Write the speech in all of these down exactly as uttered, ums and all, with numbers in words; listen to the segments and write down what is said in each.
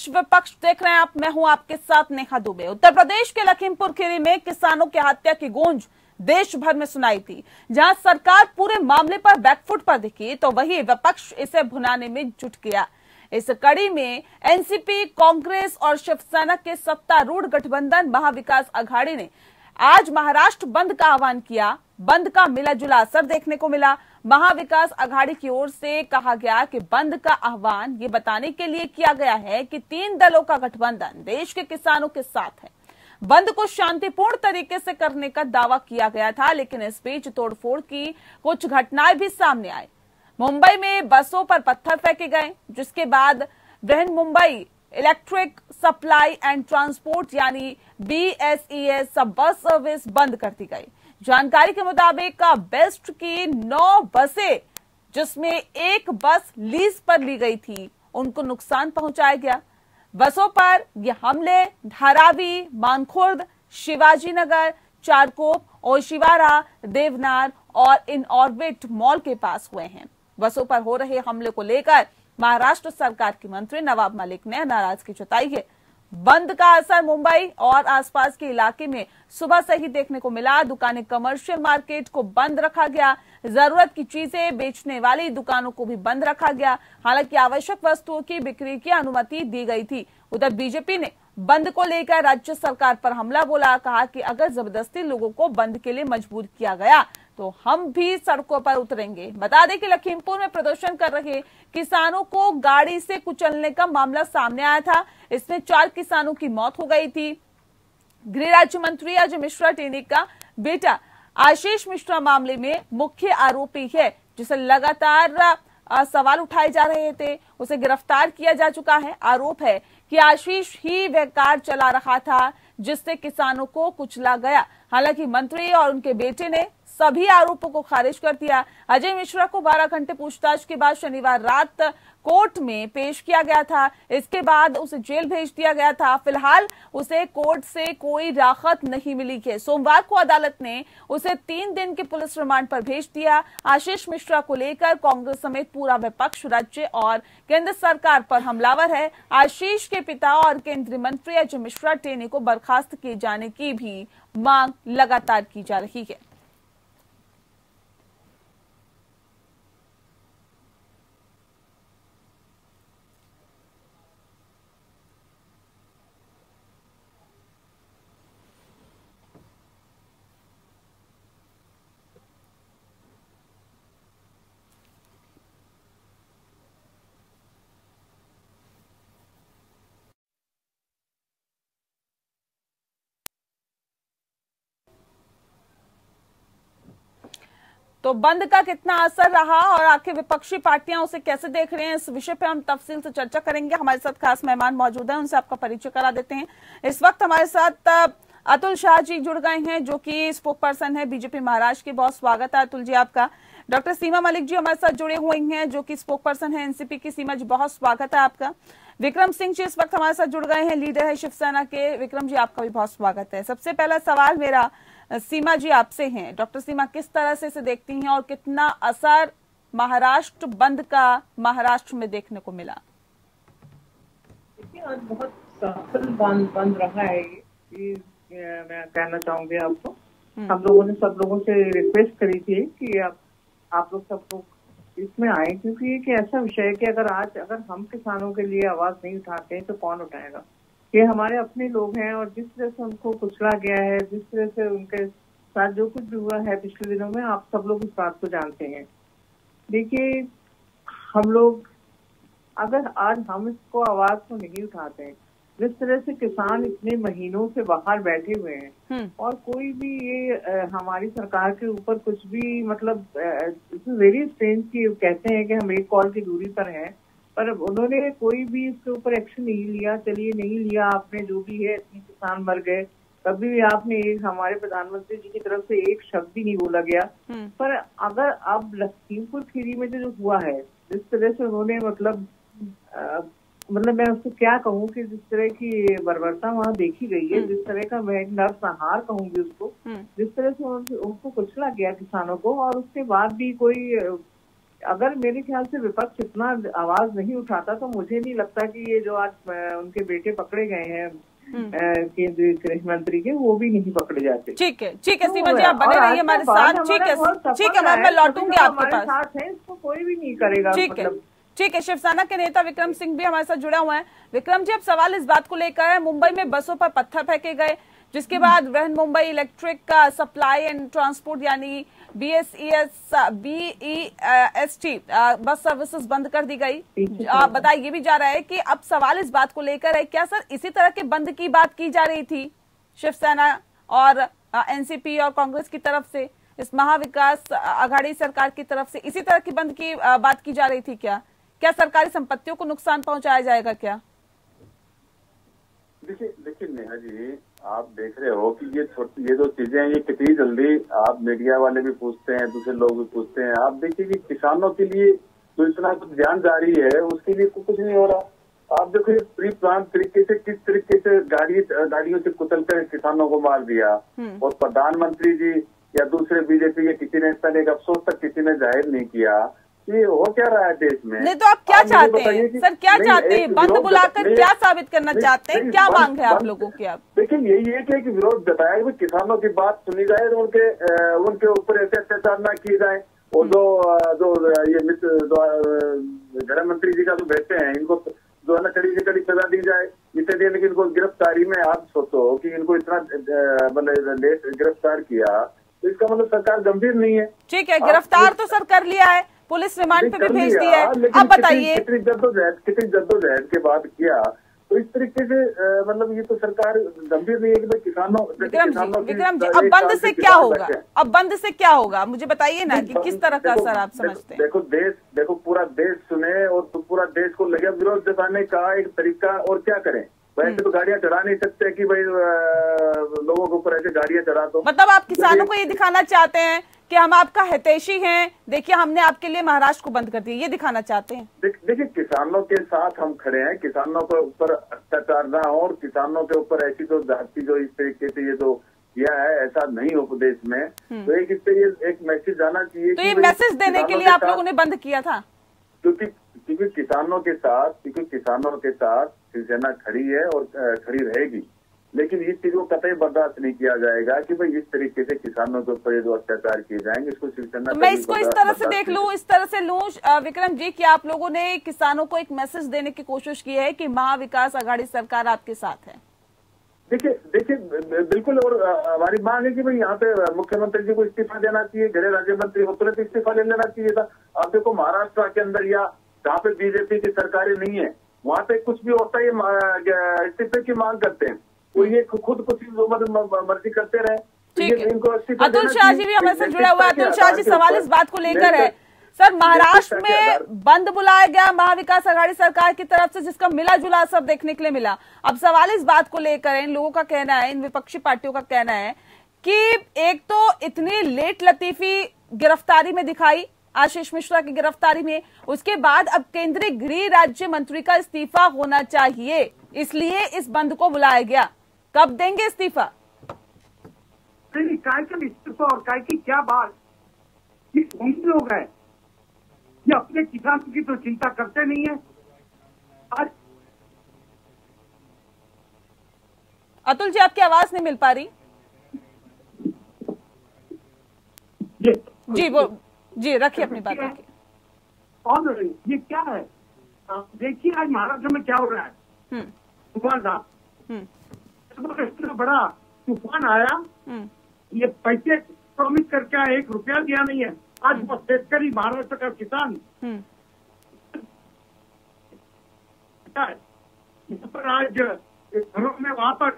पक्ष विपक्ष देख रहे हैं आप, मैं हूं आपके साथ नेहा दुबे। उत्तर प्रदेश के लखीमपुर खीरी में किसानों की हत्या की गूंज देश भर में सुनाई थी। जहां सरकार पूरे मामले पर बैकफुट पर दिखी तो वही विपक्ष इसे भुनाने में जुट गया। इस कड़ी में एनसीपी, कांग्रेस और शिवसेना के सत्तारूढ़ गठबंधन महाविकास अघाड़ी ने आज महाराष्ट्र बंद का आह्वान किया। बंद का मिला जुला असर देखने को मिला। महाविकास अघाड़ी की ओर से कहा गया कि बंद का आह्वान ये बताने के लिए किया गया है कि तीन दलों का गठबंधन देश के किसानों के साथ है। बंद को शांतिपूर्ण तरीके से करने का दावा किया गया था, लेकिन इस बीच तोड़फोड़ की कुछ घटनाएं भी सामने आई। मुंबई में बसों पर पत्थर फेंके गए, जिसके बाद Brihan Mumbai electric supply and transport यानी B S E S bus service बंद कर दी गई। जानकारी के मुताबिक बेस्ट की नौ बसें, जिसमें एक बस लीज पर ली गई थी, उनको नुकसान पहुंचाया गया। बसों पर ये हमले धारावी, मानखुर्द, शिवाजी नगर, चारकोप, ओशिवारा, देवनार और इन ऑर्बिट मॉल के पास हुए हैं। बसों पर हो रहे हमले को लेकर महाराष्ट्र सरकार के मंत्री नवाब मलिक ने नाराजगी जताई है। बंद का असर मुंबई और आसपास के इलाके में सुबह से ही देखने को मिला। दुकानें, कमर्शियल मार्केट को बंद रखा गया। जरूरत की चीजें बेचने वाली दुकानों को भी बंद रखा गया। हालांकि आवश्यक वस्तुओं की बिक्री की अनुमति दी गई थी। उधर बीजेपी ने बंद को लेकर राज्य सरकार पर हमला बोला। कहा कि अगर जबरदस्ती लोगों को बंद के लिए मजबूर किया गया तो हम भी सड़कों पर उतरेंगे। बता दें कि लखीमपुर में प्रदर्शन कर रहे किसानों को गाड़ी से कुचलने का मामला सामने आया था। इसमें चार किसानों की मौत हो गई थी। गृह राज्य मंत्री अजय मिश्रा टेनी का बेटा आशीष मिश्रा मामले में मुख्य आरोपी है, जिसे लगातार सवाल उठाए जा रहे थे। उसे गिरफ्तार किया जा चुका है। आरोप है कि आशीष ही वह कार चला रहा था जिससे किसानों को कुचला गया। हालांकि मंत्री और उनके बेटे ने सभी आरोपों को खारिज कर दिया। अजय मिश्रा को बारह घंटे पूछताछ के बाद शनिवार रात कोर्ट में पेश किया गया था। इसके बाद उसे जेल भेज दिया गया था। फिलहाल उसे कोर्ट से कोई राहत नहीं मिली है। सोमवार को अदालत ने उसे तीन दिन के पुलिस रिमांड पर भेज दिया। आशीष मिश्रा को लेकर कांग्रेस समेत पूरा विपक्ष राज्य और केंद्र सरकार पर हमलावर है। आशीष के पिता और केंद्रीय मंत्री अजय मिश्रा टेनी को बर्खास्त किए जाने की भी मांग लगातार की जा रही है। तो बंद का कितना असर रहा और आखिर विपक्षी पार्टियां उसे कैसे देख रहे हैं, इस विषय पे हम तफसील से चर्चा करेंगे। हमारे साथ खास मेहमान मौजूद हैं, उनसे आपका परिचय करा देते हैं। इस वक्त हमारे साथ अतुल शाह जी जुड़ गए हैं, जो कि स्पोक पर्सन है बीजेपी महाराष्ट्र की। बहुत स्वागत है अतुल जी आपका। डॉक्टर सीमा मलिक जी हमारे साथ जुड़े हुए हैं, जो कि स्पोक पर्सन है एनसीपी की। सीमा जी बहुत स्वागत है आपका। विक्रम सिंह जी इस वक्त हमारे साथ जुड़ गए हैं, लीडर है शिवसेना के। विक्रम जी आपका भी बहुत स्वागत है। सबसे पहला सवाल मेरा सीमा जी आपसे हैं। डॉक्टर सीमा, किस तरह से इसे देखती हैं और कितना असर महाराष्ट्र बंद का महाराष्ट्र में देखने को मिला? देखिए, आज बहुत सफल बंद बंद रहा है ये, मैं कहना चाहूंगी आपको। हम लोगों ने सब लोगों से रिक्वेस्ट करी थी कि आप आप लोग सब लोग इसमें आए, क्योंकि एक ऐसा विषय है कि अगर आज अगर हम किसानों के लिए आवाज नहीं उठाते हैं तो कौन उठाएगा। ये हमारे अपने लोग हैं और जिस तरह से उनको कुचला गया है, जिस तरह से उनके साथ जो कुछ भी हुआ है पिछले दिनों में, आप सब लोग इस बात को जानते हैं। देखिए, हम लोग अगर आज हम इसको आवाज को नहीं उठाते हैं, जिस तरह से किसान इतने महीनों से बाहर बैठे हुए हैं और कोई भी ये आ, हमारी सरकार के ऊपर कुछ भी मतलब वेरी स्ट्रेंज की कहते हैं कि हम एक कॉल की दूरी पर हैं, पर उन्होंने कोई भी इसके ऊपर एक्शन नहीं लिया। चलिए नहीं लिया आपने, जो भी है, इतने किसान मर गए, कभी भी आपने एक हमारे प्रधानमंत्री जी की तरफ से एक शब्द भी नहीं बोला गया। पर अगर अब लखीमपुर खीरी में जो हुआ है, जिस तरह से उन्होंने मतलब आ, मतलब मैं उसको क्या कहूँ कि जिस तरह की बर्बरता वहाँ देखी गई है, जिस तरह का मैं नरसंहार कहूंगी उसको, जिस तरह से उनको कुचला गया किसानों को, और उसके बाद भी कोई अगर मेरे ख्याल से विपक्ष इतना आवाज नहीं उठाता तो मुझे नहीं लगता कि ये जो आज उनके बेटे पकड़े गए हैं केंद्रीय गृह मंत्री के, वो भी नहीं पकड़े जाते। ठीक है, ठीक है सीमा जी, आप बने रहिए हमारे साथ। ठीक है, ठीक है मैम, मैं लौटूंगी आपके पास। साथ है, इसको कोई भी नहीं करेगा। ठीक है, ठीक है। शिवसेना के नेता विक्रम सिंह भी हमारे साथ जुड़ा हुआ है। विक्रम जी, अब सवाल इस बात को लेकर है, मुंबई में बसों पर पत्थर फेंके गए, जिसके बाद बृहन मुंबई इलेक्ट्रिक का सप्लाई एंड ट्रांसपोर्ट यानी B S E S B E S T bus services बंद कर दी गई। बताया ये भी जा रहा है कि अब सवाल इस बात को लेकर है, क्या सर इसी तरह के बंद की बात की जा रही थी शिवसेना और एन सी पी और कांग्रेस की तरफ से, इस महाविकास आघाड़ी सरकार की तरफ से इसी तरह की बंद की बात की जा रही थी? क्या क्या सरकारी संपत्तियों को नुकसान पहुंचाया जाएगा क्या? देखिए देखिए नेहा जी, आप देख रहे हो कि ये छोटी ये जो चीजें हैं ये कितनी जल्दी, आप मीडिया वाले भी पूछते हैं, दूसरे लोग भी पूछते हैं। आप देखिए कि किसानों के लिए जो इतना कुछ ध्यान जारी है उसके लिए कुछ नहीं हो रहा। आप देखो प्री प्लान तरीके से किस तरीके से गाड़ी गाड़ियों से कुचल कर किसानों को मार दिया, और प्रधानमंत्री जी या दूसरे बीजेपी के किसी नेता ने एक अफसोस तक किसी ने जाहिर नहीं किया। ये हो क्या रहा है देश में? नहीं तो आप क्या चाहते हैं सर, क्या चाहते हैं? बंद बुलाकर क्या साबित करना चाहते हैं? क्या मांग है आप लोगों की? आप देखिए यही है कि विरोध जताया कि किसानों की बात सुनी जाए, उनके उनके ऊपर ऐसे अत्याचार न किए जाए, और जो जो ये मित्र गृह मंत्री जी का जो बैठे हैं इनको जो है ना कड़ी से कड़ी सजा दी जाए। इतने दिन की इनको गिरफ्तारी में आप सोचो कि इनको इतना मतलब लेट गिरफ्तार किया, तो इसका मतलब सरकार गंभीर नहीं है। ठीक है, गिरफ्तार तो सर कर लिया है, पुलिस रिमांड पे भी भेज दिया है। अब बताइए कितनी जद्दोजहद कितनी जद्दोजहद के बाद किया, तो इस तरीके से मतलब ये तो सरकार गंभीर नहीं है कि भाई किसानों विक्रम जी विक्रम जी अब बंद से क्या होगा? अब बंद से क्या होगा मुझे बताइए ना कि किस तरह का असर आप समझते हैं? देखो देश देखो पूरा देश सुने और तो पूरा देश को लगे विरोध जताने का एक तरीका, और क्या करें? वैसे तो गाड़ियां चढ़ा नहीं सकते कि भाई लोगों के ऊपर ऐसे गाड़ियां चढ़ा दो। मतलब आप किसानों को ये दिखाना चाहते हैं कि हम आपका हितैषी हैं, देखिए हमने आपके लिए महाराष्ट्र को बंद कर दिया, ये दिखाना चाहते हैं? देखिए किसानों के साथ हम खड़े हैं, किसानों के ऊपर अत्याचार ना हो, और किसानों के ऊपर ऐसी जो जाति जो इस तरीके से ये जो किया है ऐसा नहीं हो प्रदेश में, तो एक इससे ये एक मैसेज जाना चाहिए। तो ये मैसेज देने के लिए आप लोगों ने बंद किया था? क्योंकि क्योंकि किसानों के साथ क्योंकि किसानों के साथ शिवसेना खड़ी है और खड़ी रहेगी, लेकिन इस चीज को कतई बर्दाश्त नहीं किया जाएगा कि भाई इस तरीके से किसानों के ऊपर जो अत्याचार किए जाएंगे, इसको शिवसेना। तो मैं इसको इस तरह से देख लूं, इस तरह से लूं विक्रम जी कि आप लोगों ने किसानों को एक मैसेज देने की कोशिश की है कि महाविकास आघाड़ी सरकार आपके साथ है। देखिए देखिए बिल्कुल, और हमारी मांग है कि भाई यहाँ पे मुख्यमंत्री जी को इस्तीफा देना चाहिए, गृह राज्य मंत्री को तुरंत इस्तीफा ले लेना चाहिए था। आप देखो महाराष्ट्र के अंदर या जहाँ पे बीजेपी की सरकारें नहीं है वहाँ पे कुछ भी होता है इस्तीफे की मांग करते हैं, वो ये खुद कुछ मर्जी करते रहे। ठीक है, अतुल शाह जी भी हमारे साथ जुड़ा हुआ है। अतुल शाह जी, सवाल इस बात को लेकर है सर, महाराष्ट्र में बंद बुलाया गया महाविकास आघाड़ी सरकार की तरफ से, जिसका मिला जुला असर देखने के लिए मिला। अब सवाल इस बात को लेकर है, इन लोगों का कहना है, इन विपक्षी पार्टियों का कहना है कि एक तो इतनी लेट लतीफी गिरफ्तारी में दिखाई, आशीष मिश्रा की गिरफ्तारी में, उसके बाद अब केंद्रीय गृह राज्य मंत्री का इस्तीफा होना चाहिए, इसलिए इस बंद को बुलाया गया। कब देंगे इस्तीफा? नहीं, काय का इस्तीफा और काय की क्या बात, ये कौन से लोग हैं? ये अपने किसानों की तो चिंता करते नहीं है। आज अतुल जी आपकी आवाज नहीं मिल पा रही। जी वो जी रखिए अपनी बात रखिए। और ये क्या है, देखिए आज महाराष्ट्र में क्या हो रहा है। तूफान था, इतना बड़ा तूफान आया, ये पैसे प्रॉमिस करके आया, एक रुपया दिया नहीं है। आज वो शेतकरी महाराष्ट्र का किसान पर आज घरों में वहां पर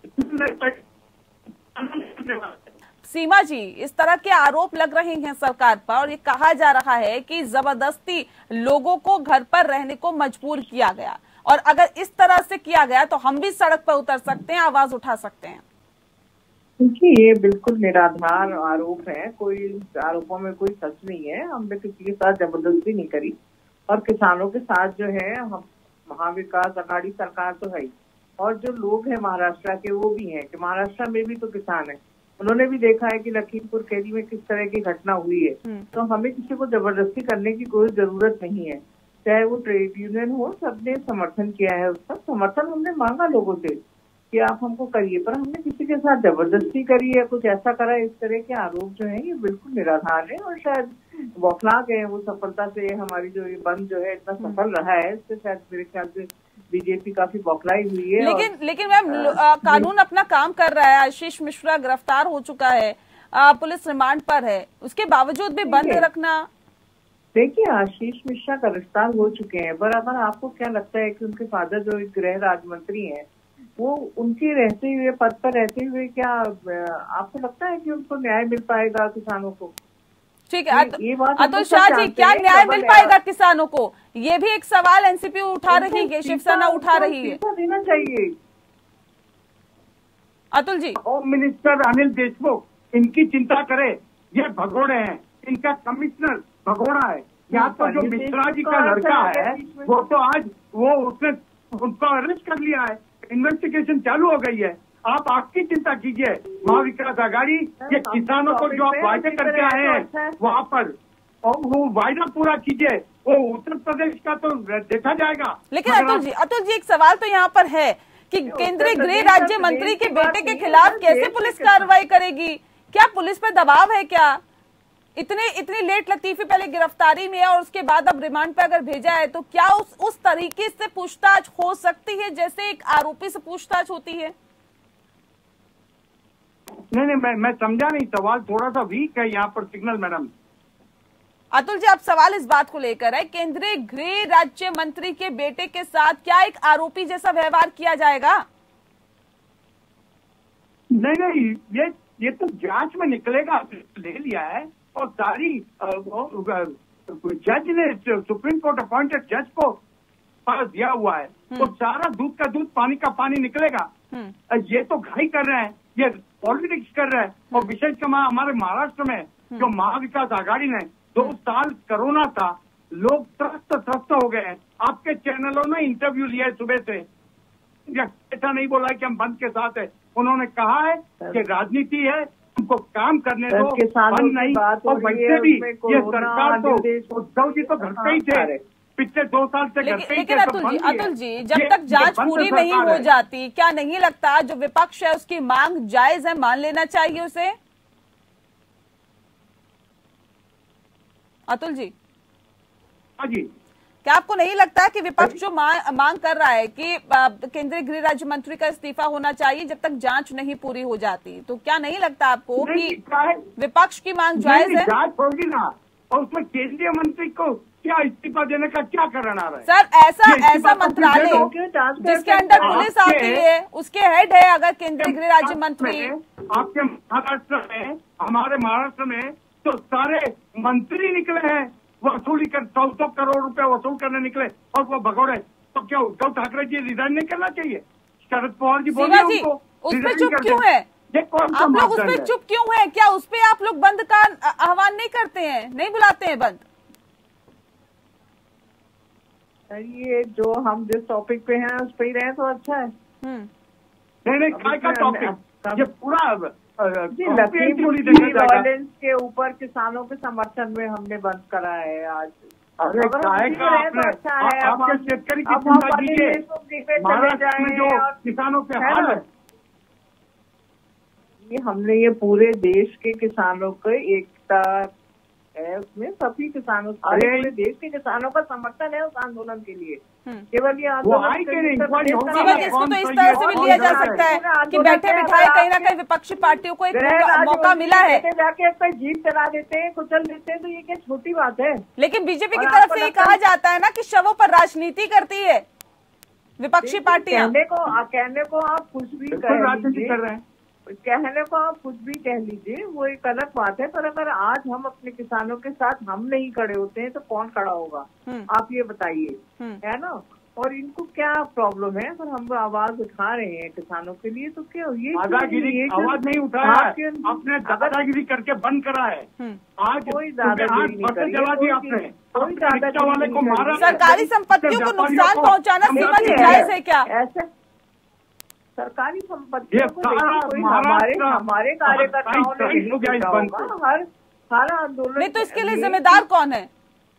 सीमा जी, इस तरह के आरोप लग रहे हैं सरकार पर और ये कहा जा रहा है कि जबरदस्ती लोगों को घर पर रहने को मजबूर किया गया, और अगर इस तरह से किया गया तो हम भी सड़क पर उतर सकते हैं, आवाज उठा सकते हैं। देखिए ये बिल्कुल निराधार आरोप है, कोई आरोपों में कोई सच नहीं है। हमने किसी के साथ जबरदस्ती नहीं करी, और किसानों के साथ जो है हम महाविकास आघाड़ी सरकार तो है ही, और जो लोग हैं महाराष्ट्र के वो भी हैं कि महाराष्ट्र में भी तो किसान है, उन्होंने भी देखा है कि लखीमपुर खीरी में किस तरह की घटना हुई है। तो हमें किसी को जबरदस्ती करने की कोई जरूरत नहीं है। चाहे वो ट्रेड यूनियन हो, सबने समर्थन किया है, उसका समर्थन हमने मांगा लोगों से कि आप हमको करिए, पर हमने किसी के साथ जबरदस्ती करी है, कुछ ऐसा करा। इस तरह के आरोप जो है ये बिल्कुल निराधार है और शायद बौखला गए वो सफलता से। हमारी जो ये बंद जो है इतना सफल रहा है, इससे शायद मेरे ख्याल से बीजेपी काफी बौखलाई हुई है। लेकिन और, लेकिन मैम कानून अपना काम कर रहा है। आशीष मिश्रा गिरफ्तार हो चुका है, आ, पुलिस रिमांड पर है, उसके बावजूद भी बंद रखना। देखिए, आशीष मिश्रा गिरफ्तार हो चुके हैं, पर अगर आपको क्या लगता है कि उनके फादर जो गृह राज्य मंत्री हैं, वो उनके रहते हुए पद पर रहते हुए क्या आपको लगता है कि उनको न्याय मिल पाएगा किसानों को? ठीक है अतुल शाह जी, क्या न्याय मिल पाएगा किसानों को? ये भी एक सवाल एनसीपी उठा रही है, शिवसेना उठा रही है। देना चाहिए अतुल जी। होम मिनिस्टर अनिल देशमुख इनकी चिंता करे, ये भगोड़े हैं, इनका कमिश्नर भगोड़ा है। यहाँ पर जो मिश्रा जी का लड़का है वो तो आज वो उसने उनको अरेस्ट कर लिया है, इन्वेस्टिगेशन चालू हो गई है। आप आपकी चिंता कीजिए, महाविकास आघाड़ी ये किसानों को जो आप वायदे करके आए हैं वहाँ पर, और वो वायदा पूरा कीजिए। वो उत्तर प्रदेश का तो देखा जाएगा। लेकिन अतुल जी, अतुल जी एक सवाल तो यहाँ पर है कि केंद्रीय गृह राज्य मंत्री के बेटे के खिलाफ कैसे पुलिस कार्रवाई करेगी? क्या पुलिस पर दबाव है क्या? इतने इतनी लेट लतीफी पहले गिरफ्तारी में है और उसके बाद अब रिमांड पे अगर भेजा है, तो क्या उस उस तरीके से पूछताछ हो सकती है जैसे एक आरोपी से पूछताछ होती है? नहीं नहीं मैं मैं समझा नहीं, सवाल थोड़ा सा वीक है यहाँ पर सिग्नल मैडम। अतुल जी, अब सवाल इस बात को लेकर है, केंद्रीय गृह राज्य मंत्री के बेटे के साथ क्या एक आरोपी जैसा व्यवहार किया जाएगा? नहीं नहीं, ये ये तो जांच में निकलेगा। ले लिया है और सारी जज ने, सुप्रीम कोर्ट अपॉइंटेड जज को पास दिया हुआ है, तो सारा दूध का दूध पानी का पानी निकलेगा। ये तो घाई कर रहे हैं, ये पॉलिटिक्स कर रहे हैं। और विशेषकर हमारे महाराष्ट्र में जो महाविकास आघाड़ी ने दो साल कोरोना था, लोग त्रस्त त्रस्त हो गए हैं। आपके चैनलों ने इंटरव्यू लिया है सुबह से, ऐसा नहीं बोला है कि हम बंद के साथ है। उन्होंने कहा है कि राजनीति है, उनको काम करने दो, बंद नहीं। और वैसे भी ये सरकार तो उद्धव जी तो घर पे ही थे पिछले दो साल से। लेकिन, लेकिन अतुल जी, अतुल जी जब तक जांच पूरी नहीं हो जाती, क्या नहीं लगता जो विपक्ष है उसकी मांग जायज है, मान लेना चाहिए उसे? अतुल जी। हाँ जी। क्या आपको नहीं लगता कि विपक्ष जो मांग कर रहा है कि केंद्रीय गृह राज्य मंत्री का इस्तीफा होना चाहिए जब तक जांच नहीं पूरी हो जाती, तो क्या नहीं लगता आपको कि विपक्ष की मांग जायज है? जांच होगी ना, और उसमें केंद्रीय मंत्री को क्या इस्तीफा देने का क्या कारण आ रहा है? सर ऐसा ऐसा मंत्रालय जिसके अंदर पुलिस आती है, उसके हेड है अगर केंद्रीय गृह राज्य मंत्री। आपके महाराष्ट्र में, हमारे महाराष्ट्र में तो सारे मंत्री निकले हैं वसूली कर, सौ सौ करोड़ रुपए वसूल करने निकले, और वो भगोड़े। तो क्या उद्धव ठाकरे जी रिजाइन नहीं करना चाहिए? शरद पवार जी बोलिए उनको उस पे चुप क्यों है? आप लोग उस पे चुप क्यों है? क्या उस पे आप लोग बंद का आह्वान नहीं करते हैं, नहीं बुलाते हैं बंद? ये जो हम जिस टॉपिक पे हैं उस पे ही रहे तो अच्छा है। नहीं नहीं, काय का टॉपिक? ये पूरा लखीमपुर वायलेंस के ऊपर किसानों के समर्थन में हमने बंद करा है आज। अरे काय का आपने, अच्छा है। आपके शेतकरी की चिंता कीजिए, महाराष्ट्र में जो किसानों के हाल है, ये हमने ये पूरे देश के किसानों को एकता है, उसमें सभी किसानों, पूरे देश के किसानों का समर्थन है उस आंदोलन के लिए। केवल ये आंदोलन इसको तो इस तरह से भी लिया जा सकता है कि बैठे बिठाए कहीं ना कहीं विपक्षी पार्टियों को एक मौका मिला है, जाके एक जीप चला देते हैं, कुचल देते हैं, तो ये क्या छोटी बात है? लेकिन बीजेपी की तरफ से ये कहा जाता है ना कि शवों पर राजनीति करती है विपक्षी पार्टियां। कहने को कहने को आप कुछ भी राजनीति कर रहे हैं, कहने को आप कुछ भी कह लीजिए, वो एक अलग बात है। पर अगर आज हम अपने किसानों के साथ हम नहीं खड़े होते हैं तो कौन खड़ा होगा? आप ये बताइए, है ना? और इनको क्या प्रॉब्लम है? अगर हम आवाज उठा रहे हैं किसानों के लिए, तो क्या ये दादागिरी आवाज नहीं उठाया, आपने दादागिरी करके बंद करा है। आज कोई दादागिरी नहीं करी, जला दी आपने, कोई दादागिरी वाले को मारा। सरकारी संपत्तियों को नुकसान पहुँचाना सीमा से जायज है क्या? ऐसे सरकारी संपत्तियों को सारा देखिए, कोई हमारे हमारे कार्यकर्ताओं ने नहीं देखा होगा। हर सारा आंदोलन नहीं तो इसके लिए जिम्मेदार कौन है?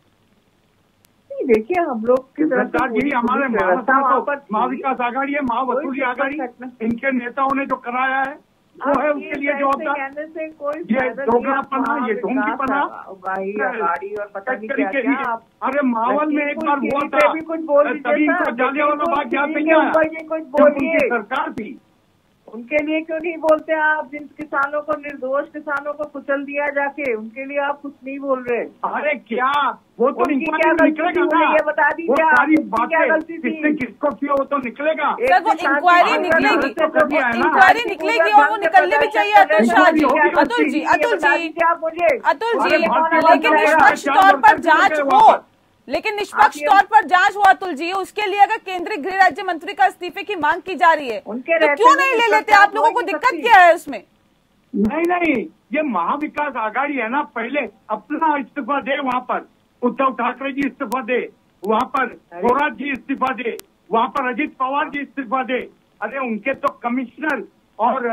देखिए हम लोग की तरफ यही हमारे महाविकास आघाड़ी है, महावसूली आघाड़ी, इनके नेताओं ने जो कराया है वो है उसके लिए जवाबदार। कहने से कोई ये दोगलापना, ये ढोंगीपना, गाड़ी और पता नहीं क्या क्या। अरे मावल में एक बार हुआ था, भी कुछ बोल तभी इनको जालियांवाला बाग याद नहीं आया, कुछ बोलिए। सरकार थी उनके लिए क्यों नहीं बोलते आप? जिन किसानों को, निर्दोष किसानों को कुचल दिया जाके, उनके लिए आप कुछ नहीं बोल रहे। अरे क्या वो तो क्या निकलेगा ना, ये बता दीजिए सारी बातें किसने किसको किया वो तो निकलेगा। सर वो इंक्वायरी निकलेगी, इंक्वायरी निकलेगी और वो निकलनी भी चाहिए। अतुल शाह जी, अतुल जी, अतुल जी, अतुल जी, लेकिन निष्पक्ष तौर पर जांच हो, लेकिन निष्पक्ष तौर पर जांच हो अतुल जी। उसके लिए अगर केंद्रीय गृह राज्य मंत्री का इस्तीफे की मांग की जा रही है तो क्यों नहीं ले लेते? आप लोगों को दिक्कत क्या है उसमें? नहीं नहीं, ये महाविकास आघाड़ी है ना, पहले अपना इस्तीफा दे, वहाँ पर उद्धव ठाकरे जी इस्तीफा दे, वहाँ पर थोराट जी इस्तीफा दे, वहाँ पर अजित पवार जी इस्तीफा दे। अरे उनके तो कमिश्नर और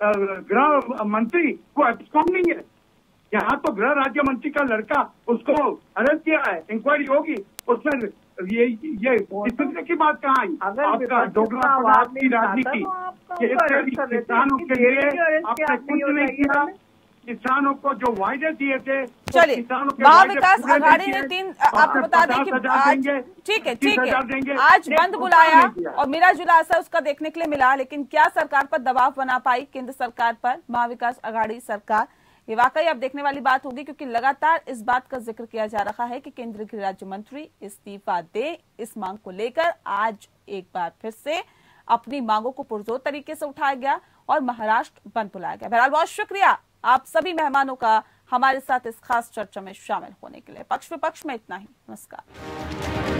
गृह मंत्री को एब्सकॉन्ड नहीं है। यहाँ तो गृह राज्य मंत्री का लड़का, उसको अरेस्ट किया है, इंक्वायरी होगी उसमें। ये ये इस की बात कहाँ आई? आपका डोगरा आवाज की राजनीति, किसानों के लिए आपने कुछ नहीं किया। किसानों को जो वायदे दिए थे, चलिए महाविकास आघाड़ी ने तीन, आपको बता दें कि आज ठीक है ठीक है आज बंद बुलाया और मिला जुला असर उसका देखने के लिए मिला, लेकिन क्या सरकार पर दबाव बना पाई केंद्र सरकार पर महाविकास आघाड़ी सरकार? ये वाकई अब देखने वाली बात होगी, क्योंकि लगातार इस बात का जिक्र किया जा रहा है कि केंद्रीय गृह राज्य मंत्री इस्तीफा दे। इस मांग को लेकर आज एक बार फिर से अपनी मांगों को पुरजोर तरीके से उठाया गया और महाराष्ट्र बंद बुलाया गया। बहरहाल बहुत शुक्रिया आप सभी मेहमानों का हमारे साथ इस खास चर्चा में शामिल होने के लिए। पक्ष विपक्ष में इतना ही। नमस्कार।